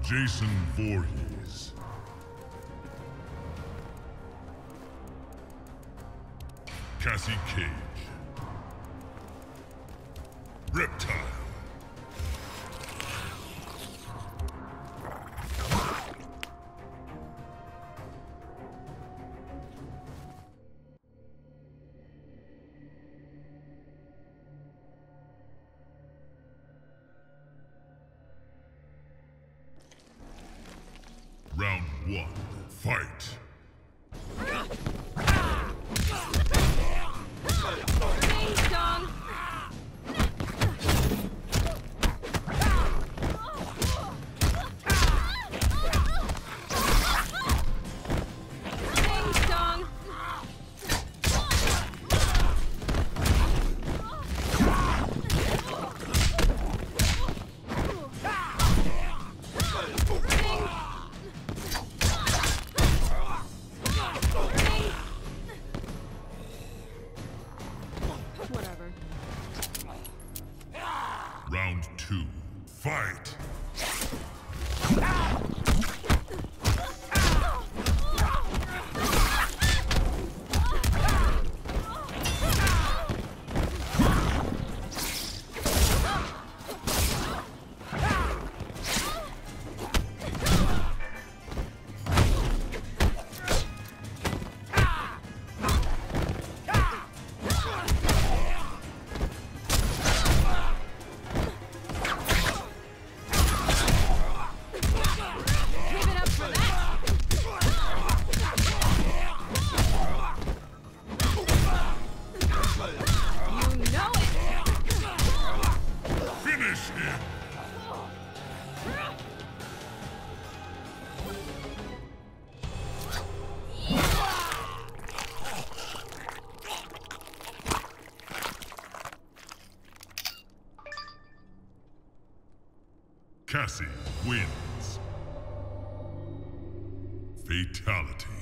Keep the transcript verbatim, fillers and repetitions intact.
Jason Voorhees. Cassie Cage. Reptile. Round one, fight! Hey, Dong! Hey, Dong! Whatever. Round two, fight! Give it up for that! You know it! Finish him! Cassie wins. Fatality.